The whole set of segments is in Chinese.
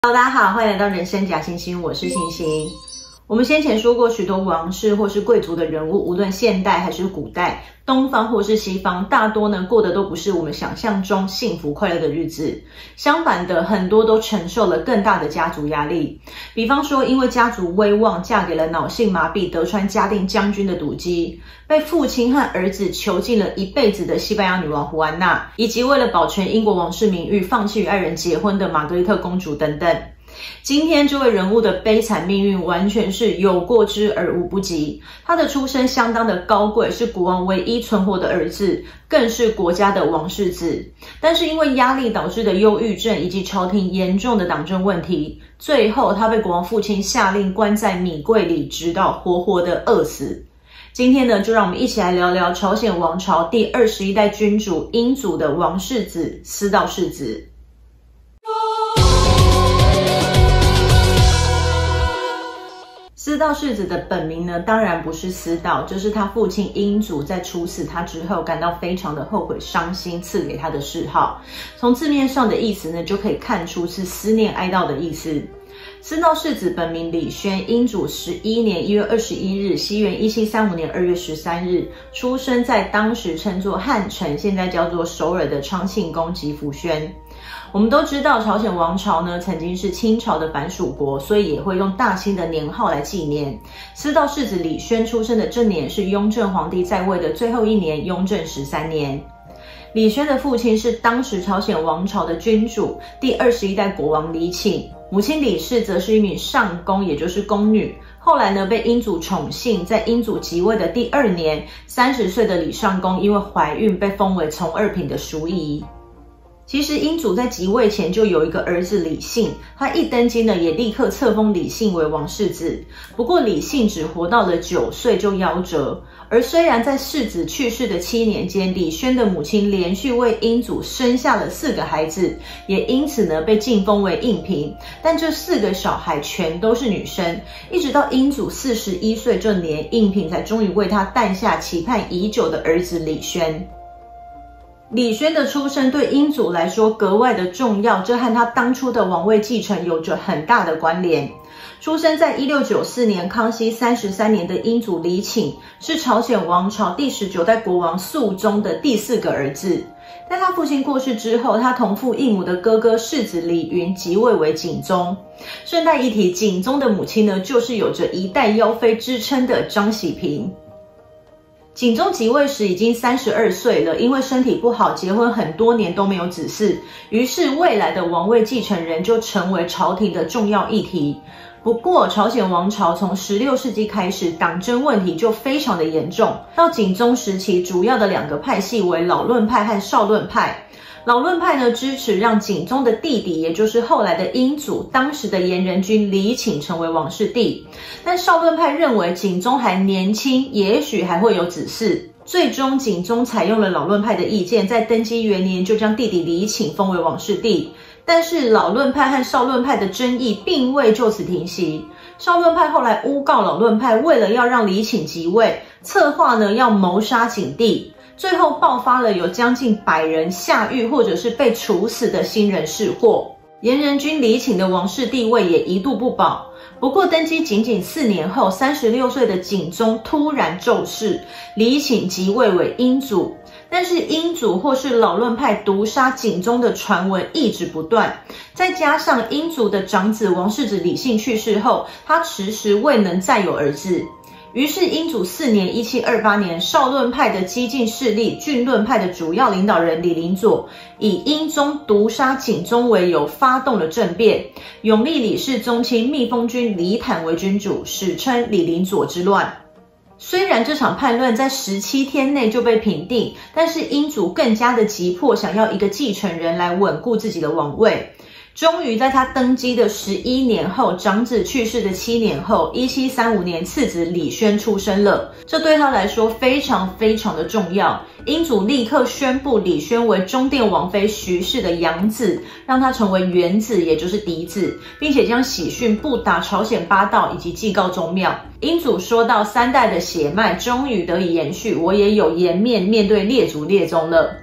Hello， 大家好，欢迎来到人生假星星，我是星星。我们先前说过，许多王室或是贵族的人物，无论现代还是古代，东方或是西方，大多呢过的都不是我们想象中幸福快乐的日子。相反的，很多都承受了更大的家族压力。比方说，因为家族威望，嫁给了脑性麻痹德川嘉定将军的赌姬，被父亲和儿子囚禁了一辈子的西班牙女王胡安娜，以及为了保全英国王室名誉，放弃与爱人结婚的玛格丽特公主等等。今天这位人物的悲惨命运完全是有过之而无不及。他的出身相当的高贵，是国王唯一存活的儿子，更是国家的王世子。但是因为压力导致的忧郁症以及朝廷严重的党争问题，最后他被国王父亲下令关在米柜里，直到活活的饿死。今天呢，就让我们一起来聊聊朝鲜王朝第21代君主英祖的王世子思道世子。思道世子的本名呢，当然不是思道，这是他父亲英祖在处死他之后感到非常的后悔伤心，赐给他的谥号。从字面上的意思呢，就可以看出是思念哀悼的意思。思道世子本名李宣，英祖11年1月21日，西元1735年2月13日，出生在当时称作汉城，现在叫做首尔的昌庆宫吉福轩。我们都知道朝鲜王朝呢曾经是清朝的藩属国，所以也会用大清的年号来纪念。思道世子李宣出生的这年是雍正皇帝在位的最后一年，雍正13年。李宣的父亲是当时朝鲜王朝的君主，第21代国王李请，母亲李氏则是一名上宫，也就是宫女。后来呢，被英祖宠幸，在英祖即位的第2年，30岁的李上宫因为怀孕被封为从二品的淑仪。其实英祖在即位前就有一个儿子李信，他一登基呢，也立刻册封李信为王世子。不过李信只活到了9岁就夭折。而虽然在世子去世的7年间，李宣的母亲连续为英祖生下了4个孩子，也因此呢被晋封为应嫔。但这4个小孩全都是女生，一直到英祖41岁这年，应嫔才终于为他诞下期盼已久的儿子李宣。李宣的出生对英祖来说格外的重要，这和他当初的王位继承有着很大的关联。出生在1694年康熙33年的英祖李请，是朝鲜王朝第19代国王肃宗的第4个儿子。在他父亲过世之后，他同父异母的哥哥世子李云即位为景宗。顺带一提，景宗的母亲呢，就是有着一代妖妃之称的张喜平。景宗即位时已经32岁了，因为身体不好，结婚很多年都没有子嗣，于是未来的王位继承人就成为朝廷的重要议题。不过朝鲜王朝从16世纪开始，党争问题就非常的严重。到景宗时期，主要的2个派系为老论派和少论派。老论派呢支持让景宗的弟弟，也就是后来的英祖，当时的延仁君李请成为王室帝。但少论派认为景宗还年轻，也许还会有子嗣。最终景宗采用了老论派的意见，在登基元年就将弟弟李请封为王室帝。但是老论派和少论派的争议并未就此停息。少论派后来诬告老论派，为了要让李请即位，策划呢要谋杀景帝。最后爆发了有将近100人下狱或者是被处死的新人事祸。延仁君李请的王室地位也一度不保。不过登基仅仅4年后，36岁的景宗突然骤逝，李请即位为英祖。但是英祖或是老论派毒杀景宗的传闻一直不断，再加上英祖的长子王世子李信去世后，他迟迟未能再有儿子。于是英祖4年1728年，少论派的激进势力俊论派的主要领导人李林佐，以英宗毒杀景宗为由发动了政变，永历李氏宗亲密封君李坦为君主，史称李林佐之乱。虽然这场叛乱在17天内就被平定，但是英祖更加的急迫，想要一个继承人来稳固自己的王位。终于在他登基的11年后，长子去世的7年后，1735年次子李宣出生了。这对他来说非常非常的重要。英祖立刻宣布李宣为中殿王妃徐氏的养子，让他成为元子，也就是嫡子，并且将喜讯布达朝鲜8道以及祭告宗庙。英祖说到3代的血脉终于得以延续，我也有颜面面对列祖列宗了。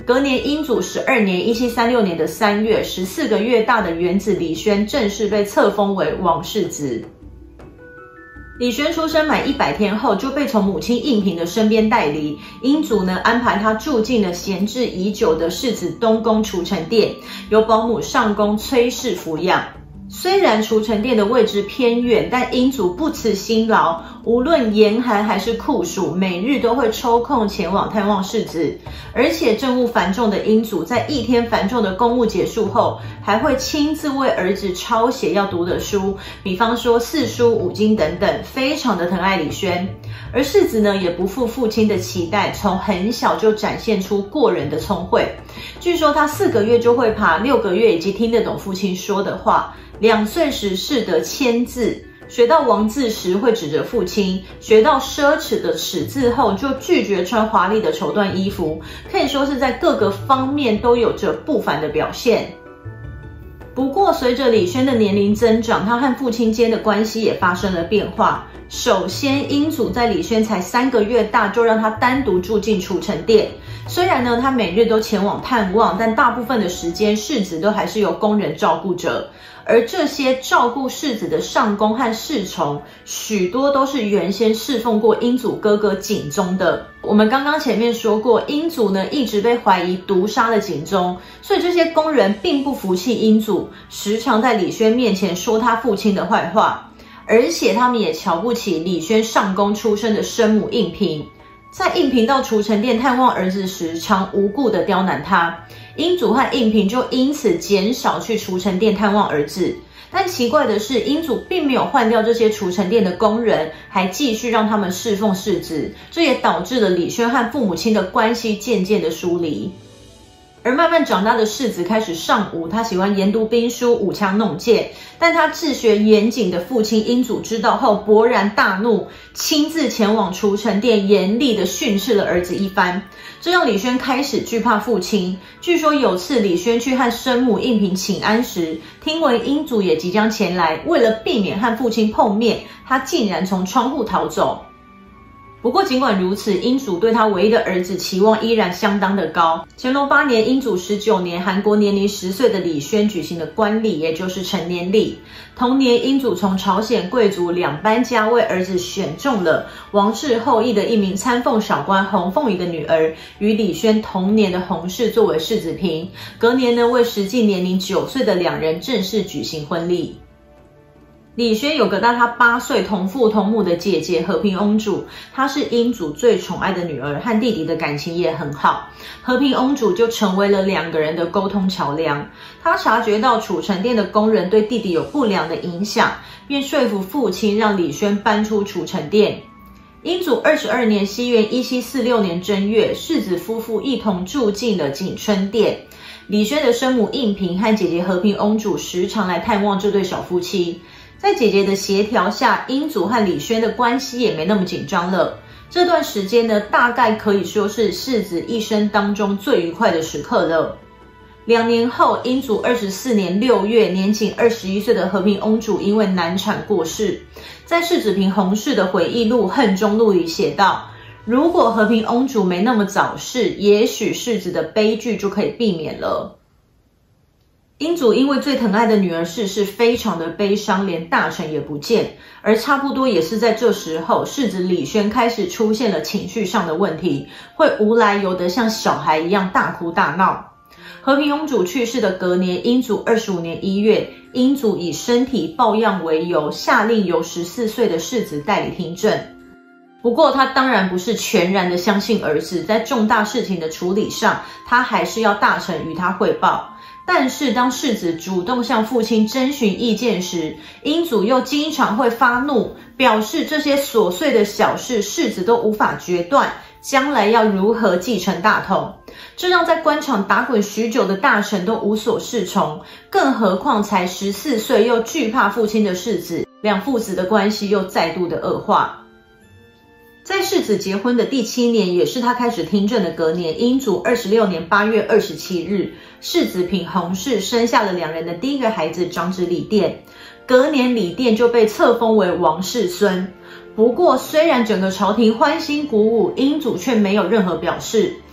隔年英祖12年1736年的3月，14个月大的元子李轩正式被册封为王世子。李轩出生满100天后，就被从母亲应嫔的身边带离。英祖呢，安排他住进了闲置已久的世子东宫储臣殿，由保姆上宫崔氏抚养。虽然储臣殿的位置偏远，但英祖不辞辛劳，无论严寒还是酷暑，每日都会抽空前往探望世子。而且政务繁重的英祖，在一天繁重的公务结束后，还会亲自为儿子抄写要读的书，比方说四书五经等等，非常的疼爱李轩。而世子呢，也不负父亲的期待，从很小就展现出过人的聪慧。据说他4个月就会爬，6个月已经听得懂父亲说的话。2岁时识得签字，学到王字时会指着父亲，学到奢侈的耻字后就拒绝穿华丽的绸缎衣服，可以说是在各个方面都有着不凡的表现。不过随着李轩的年龄增长，他和父亲间的关系也发生了变化。首先，英祖在李轩才3个月大就让他单独住进储臣殿。虽然呢，他每日都前往探望，但大部分的时间世子都还是由宫人照顾着。而这些照顾世子的上宫和侍从，许多都是原先侍奉过英祖哥哥景宗的。我们刚刚前面说过，英祖呢一直被怀疑毒杀了景宗，所以这些宫人并不服气英祖，时常在李轩面前说他父亲的坏话。而且他们也瞧不起李轩上宫出身的生母应嫔，在应嫔到储臣殿探望儿子时，常无故的刁难他。英祖和应嫔就因此减少去储臣殿探望儿子。但奇怪的是，英祖并没有换掉这些储臣殿的宫人，还继续让他们侍奉世子，这也导致了李轩和父母亲的关系渐渐的疏离。而慢慢长大的世子开始上武，他喜欢研读兵书，舞枪弄剑。但他治学严谨的父亲英祖知道后勃然大怒，亲自前往储臣殿严厉地训斥了儿子一番，这让李轩开始惧怕父亲。据说有次李轩去和生母应嫔请安时，听闻英祖也即将前来，为了避免和父亲碰面，他竟然从窗户逃走。不过尽管如此，英祖对他唯一的儿子期望依然相当的高。乾隆8年，英祖19年，韩国年龄10岁的李轩举行了冠礼，也就是成年礼。同年，英祖从朝鲜贵族2班家为儿子选中了王室后裔的一名参奉小官洪凤仪的女儿，与李轩同年的洪氏作为世子嫔。隔年呢，为实际年龄9岁的2人正式举行婚礼。李轩有个大他8岁同父同母的姐姐和平翁主，她是英祖最宠爱的女儿，和弟弟的感情也很好。和平翁主就成为了2个人的沟通桥梁。他察觉到储臣殿的宫人对弟弟有不良的影响，便说服父亲让李轩搬出储臣殿。英祖22年西元1746年正月，世子夫妇一同住进了景春殿。李轩的生母应嫔和姐姐和平翁主时常来探望这对小夫妻。在姐姐的协调下，英祖和李轩的关系也没那么紧张了。这段时间呢，大概可以说是世子一生当中最愉快的时刻了。2年后，英祖24年6月，年仅21岁的和平翁主因为难产过世。在世子嫔洪氏的回忆录《恨中录》里写道，如果和平翁主没那么早逝，也许世子的悲剧就可以避免了。英祖因为最疼爱的女儿逝世，非常的悲伤，连大臣也不见。而差不多也是在这时候，世子李轩开始出现了情绪上的问题，会无来由的像小孩一样大哭大闹。和平翁主去世的隔年，英祖25年1月，英祖以身体抱恙为由，下令由14岁的世子代理听政。不过他当然不是全然的相信儿子，在重大事情的处理上，他还是要大臣与他汇报。但是当世子主动向父亲征询意见时，英祖又经常会发怒，表示这些琐碎的小事世子都无法决断，将来要如何继承大统。这让在官场打滚许久的大臣都无所适从，更何况才14岁又惧怕父亲的世子，两父子的关系又再度的恶化。在世子结婚的第7年，也是他开始听政的隔年，英祖26年8月27日，世子嫔洪氏生下了2人的第一个孩子，长子李典。隔年李典就被册封为王世孙。不过虽然整个朝廷欢欣鼓舞，英祖却没有任何表示。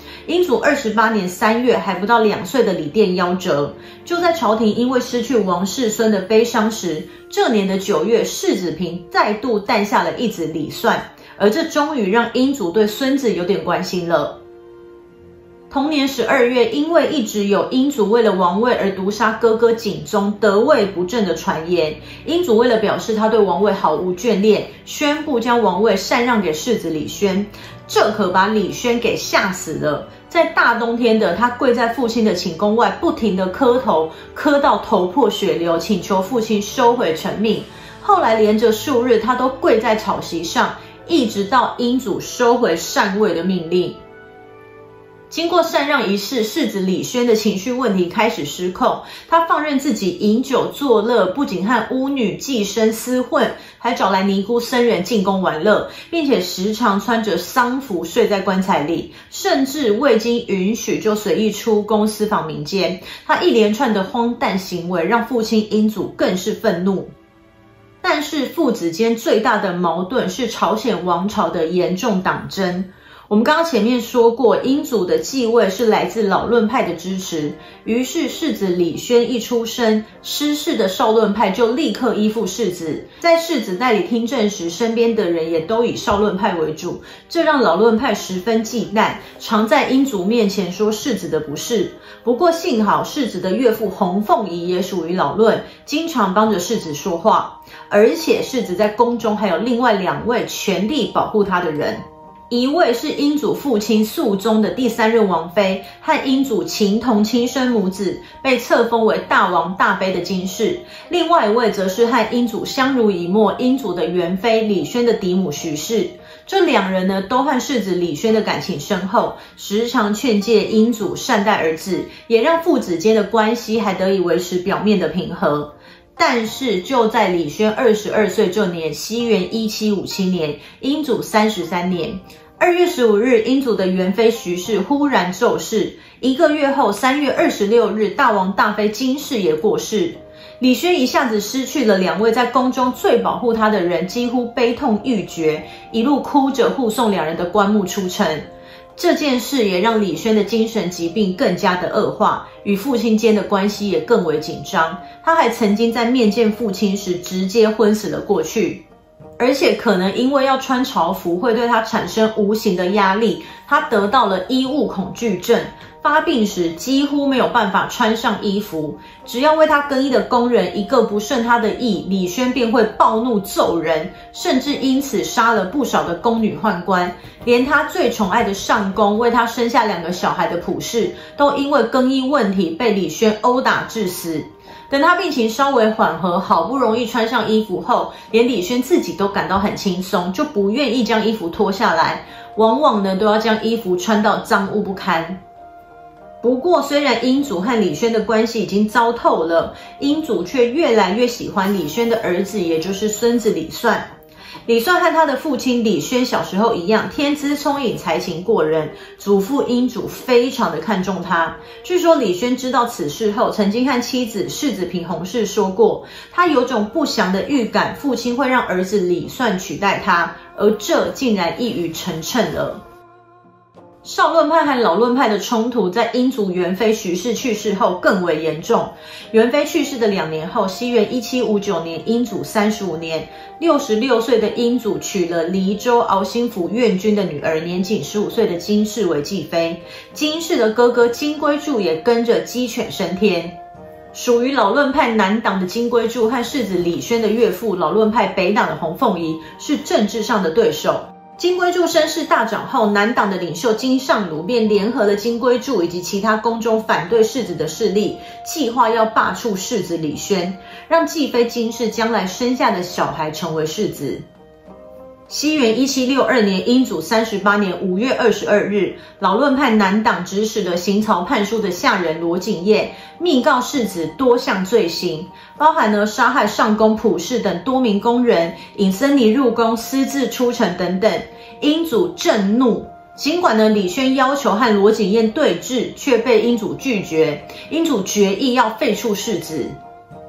英祖28年3月，还不到2岁的李殿夭折。就在朝廷因为失去王世孙的悲伤时，这年的9月，世子平再度诞下了一子李算，而这终于让英祖对孙子有点关心了。同年12月，因为一直有英祖为了王位而毒杀哥哥景宗得位不正的传言，英祖为了表示他对王位毫无眷恋，宣布将王位禅让给世子李轩。这可把李轩给吓死了，在大冬天的，他跪在父亲的寝宫外，不停地磕头，磕到头破血流，请求父亲收回成命。后来连着数日，他都跪在草席上，一直到英祖收回禅位的命令。经过禅让仪式，世子李轩的情绪问题开始失控，他放任自己饮酒作乐，不仅和巫女妓生厮混，还找来尼姑僧人进宫玩乐，并且时常穿着丧服睡在棺材里，甚至未经允许就随意出宫私访民间。他一连串的荒诞行为让父亲英祖更是愤怒。但是父子间最大的矛盾是朝鲜王朝的严重党争。我们刚刚前面说过，英祖的继位是来自老论派的支持，于是世子李轩一出生，失势的少论派就立刻依附世子。在世子代理听政时，身边的人也都以少论派为主，这让老论派十分忌惮，常在英祖面前说世子的不是。不过幸好世子的岳父洪凤仪也属于老论，经常帮着世子说话，而且世子在宫中还有另外2位全力保护他的人。一位是英祖父亲肃宗的第3任王妃，和英祖情同亲生母子，被册封为大王大妃的金氏。另外一位则是和英祖相濡以沫，英祖的元妃李轩的嫡母徐氏。这2人呢，都和世子李轩的感情深厚，时常劝诫英祖善待儿子，也让父子间的关系还得以维持表面的平和。但是就在李轩22岁这年，西元1757年，英祖33年2月15日，英祖的元妃徐氏忽然骤逝。1个月后，3月26日，大王大妃金氏也过世。李轩一下子失去了2位在宫中最保护他的人，几乎悲痛欲绝，一路哭着护送2人的棺木出城。这件事也让李轩的精神疾病更加的恶化，与父亲间的关系也更为紧张。他还曾经在面见父亲时直接昏死了过去，而且可能因为要穿朝服会对他产生无形的压力，他得到了衣物恐惧症。发病时几乎没有办法穿上衣服，只要为他更衣的工人一个不顺他的意，李轩便会暴怒揍人，甚至因此杀了不少的宫女宦官。连他最宠爱的上宫，为他生下2个小孩的溥氏，都因为更衣问题被李轩殴打致死。等他病情稍微缓和，好不容易穿上衣服后，连李轩自己都感到很轻松，就不愿意将衣服脱下来，往往呢都要将衣服穿到脏污不堪。不过，虽然英祖和李轩的关系已经糟透了，英祖却越来越喜欢李轩的儿子，也就是孙子李算。李算和他的父亲李轩小时候一样，天资聪颖，才情过人。祖父英祖非常的看重他。据说李轩知道此事后，曾经和妻子世子平洪氏说过，他有种不祥的预感，父亲会让儿子李算取代他，而这竟然一语成谶了。少论派和老论派的冲突在英祖元妃徐氏去世后更为严重。元妃去世的2年后，西元1759年，英祖35年，66岁的英祖娶了黎州敖兴府院君的女儿，年仅15岁的金氏为继妃。金氏的哥哥金龟柱也跟着鸡犬升天。属于老论派南党的金龟柱和世子李轩的岳父老论派北党的洪凤仪是政治上的对手。金龟柱声势大涨后，南党的领袖金尚鲁便联合了金龟柱以及其他宫中反对世子的势力，计划要罢黜世子李轩，让继妃金氏将来生下的小孩成为世子。西元1762年，英祖38年5月22日，老论派南党指使了行曹叛书的下人罗景彦，密告世子多项罪行，包含了杀害上宫溥氏等多名宫人，引僧尼入宫私自出城等等。英祖震怒，尽管呢李轩要求和罗景彦对峙，却被英祖拒绝。英祖决意要废黜世子。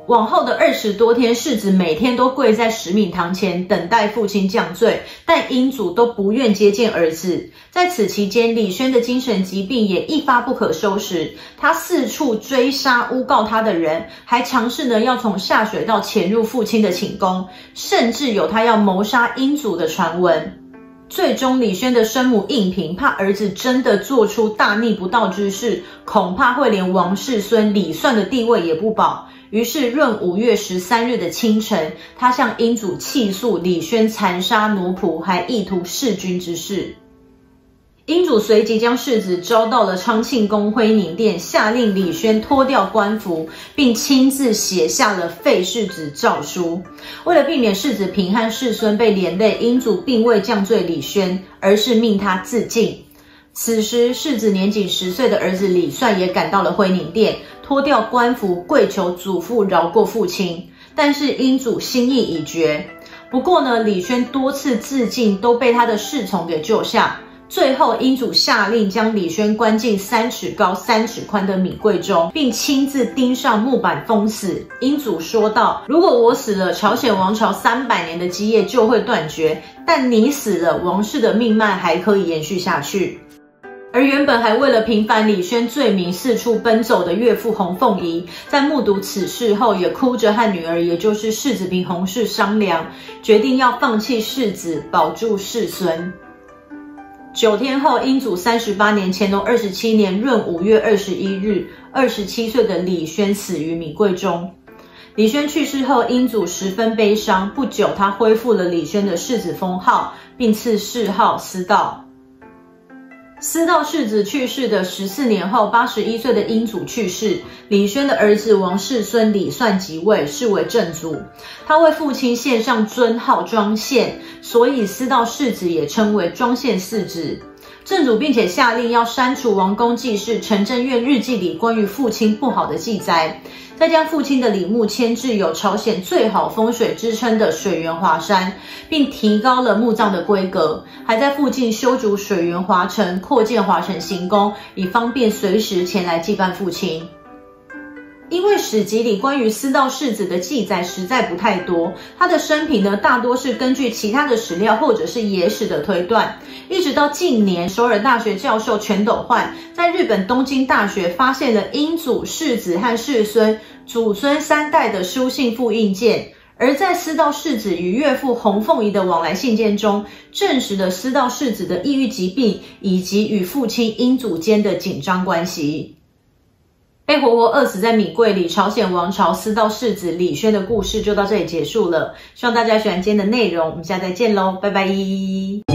往后的20多天，世子每天都跪在石敏堂前等待父亲降罪，但英祖都不愿接见儿子。在此期间，李轩的精神疾病也一发不可收拾，他四处追杀诬告他的人，还尝试呢要从下水道潜入父亲的寝宫，甚至有他要谋杀英祖的传闻。最终，李轩的生母应平怕儿子真的做出大逆不道之事，恐怕会连王世孙李算的地位也不保。于是闰5月13日的清晨，他向英祖起诉李轩残杀奴仆，还意图弑君之事。英祖随即将世子招到了昌庆宫徽宁殿，下令李轩脱掉官服，并亲自写下了废世子诏书。为了避免世子平和世孙被连累，英祖并未降罪李轩，而是命他自尽。此时，世子年仅10岁的儿子李算也赶到了徽宁殿，脱掉官服，跪求祖父饶过父亲。但是英祖心意已决。不过呢，李轩多次自尽都被他的侍从给救下。最后，英祖下令将李轩关进3尺高3尺宽的米柜中，并亲自钉上木板封死。英祖说道：“如果我死了，朝鲜王朝300年的基业就会断绝；但你死了，王室的命脉还可以延续下去。”而原本还为了平反李轩罪名四处奔走的岳父洪凤仪，在目睹此事后，也哭着和女儿，也就是世子嫔洪氏商量，决定要放弃世子，保住世孙。9天后，英祖38年乾隆27年闰5月21日，27岁的李轩死于米柜中。李轩去世后，英祖十分悲伤。不久，他恢复了李轩的世子封号，并赐谥号思道。思道世子去世的14年后，81岁的英祖去世，李轩的儿子王世孙李算即位，是为正祖。他为父亲献上尊号庄宪，所以思道世子也称为庄宪四子。正祖并且下令要删除王公纪事陈正院日记里关于父亲不好的记载，再将父亲的陵墓迁至有朝鲜最好风水之称的水源华山，并提高了墓葬的规格，还在附近修筑水源华城，扩建华城行宫，以方便随时前来祭拜父亲。因为史籍里关于思道世子的记载实在不太多，他的生平呢大多是根据其他的史料或者是野史的推断。一直到近年，首尔大学教授全斗焕在日本东京大学发现了英祖、世子和世孙、祖孙3代的书信复印件，而在思道世子与岳父洪凤仪的往来信件中，证实了思道世子的抑郁疾病以及与父亲英祖间的紧张关系。被活活饿死在米柜里，朝鲜王朝思道世子李轩的故事就到这里结束了。希望大家喜欢今天的内容，我们下次再见喽，拜拜。